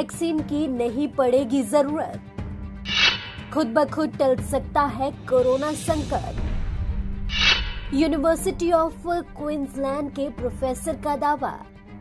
Vaccine की नहीं पड़ेगी जरूरत। खुद ब खुद टल सकता है कोरोना संकट। यूनिवर्सिटी ऑफ क्वींसलैंड के प्रोफेसर का दावा,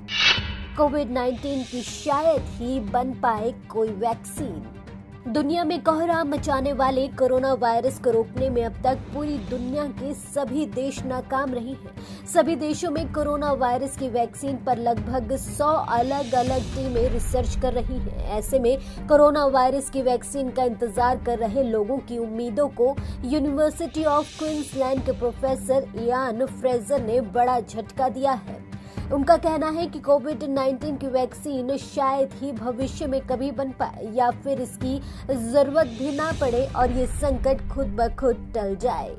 कोविड-19 की शायद ही बन पाए कोई वैक्सीन। दुनिया में कोहराम मचाने वाले कोरोना वायरस को रोकने में अब तक पूरी दुनिया के सभी देश नाकाम रहे हैं। सभी देशों में कोरोना वायरस की वैक्सीन पर लगभग 100 अलग अलग टीमें रिसर्च कर रही हैं। ऐसे में कोरोना वायरस की वैक्सीन का इंतजार कर रहे लोगों की उम्मीदों को यूनिवर्सिटी ऑफ क्वींसलैंड के प्रोफेसर इयान फ्रेजर ने बड़ा झटका दिया है। उनका कहना है कि कोविड-19 की वैक्सीन शायद ही भविष्य में कभी बन पाए या फिर इसकी जरूरत भी ना पड़े और ये संकट खुद ब खुद टल जाए।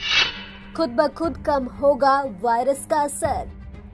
खुद ब खुद कम होगा वायरस का असर।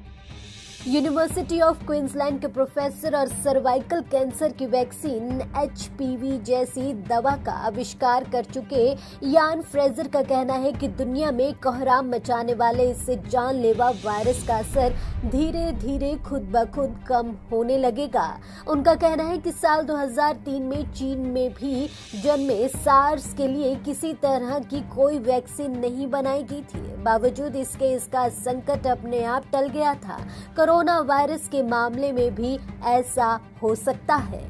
यूनिवर्सिटी ऑफ क्वींसलैंड के प्रोफेसर और सर्वाइकल कैंसर की वैक्सीन HPV जैसी दवा का आविष्कार कर चुके इयान फ्रेजर का कहना है कि दुनिया में कोहराम मचाने वाले इस जानलेवा वायरस का असर धीरे धीरे खुद ब खुद कम होने लगेगा। उनका कहना है कि साल 2003 में चीन में भी जन्मे सार्स के लिए किसी तरह की कोई वैक्सीन नहीं बनाई गई थी। बावजूद इसके इसका संकट अपने आप टल गया था। कोरोना वायरस के मामले में भी ऐसा हो सकता है।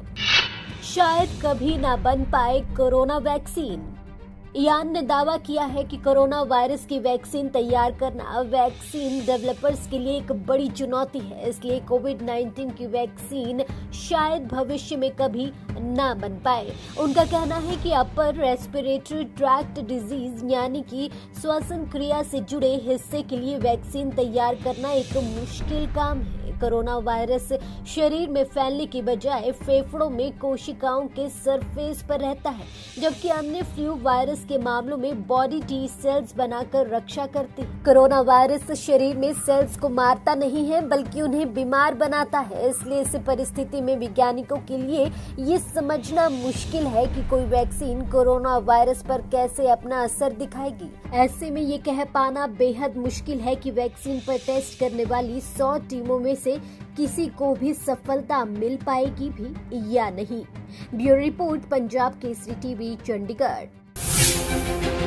शायद कभी ना बन पाए कोरोना वैक्सीन। इयान ने दावा किया है कि कोरोना वायरस की वैक्सीन तैयार करना वैक्सीन डेवलपर्स के लिए एक बड़ी चुनौती है, इसलिए कोविड-19 की वैक्सीन शायद भविष्य में कभी ना बन पाए। उनका कहना है कि अपर रेस्पिरेटरी ट्रैक्ट डिजीज यानी कि श्वसन क्रिया से जुड़े हिस्से के लिए वैक्सीन तैयार करना एक मुश्किल काम है। कोरोना वायरस शरीर में फैलने की बजाय फेफड़ों में कोशिकाओं के सरफेस पर रहता है, जबकि अन्य फ्लू वायरस के मामलों में बॉडी टी सेल्स बनाकर रक्षा करती है। कोरोना वायरस शरीर में सेल्स को मारता नहीं है बल्कि उन्हें बीमार बनाता है। इसलिए इस परिस्थिति में वैज्ञानिकों के लिए ये समझना मुश्किल है कि कोई वैक्सीन कोरोना वायरस पर कैसे अपना असर दिखाएगी। ऐसे में ये कह पाना बेहद मुश्किल है कि वैक्सीन पर टेस्ट करने वाली 100 टीमों में से किसी को भी सफलता मिल पाएगी भी या नहीं। Bureau report, Punjab Kesari TV, Chandigarh.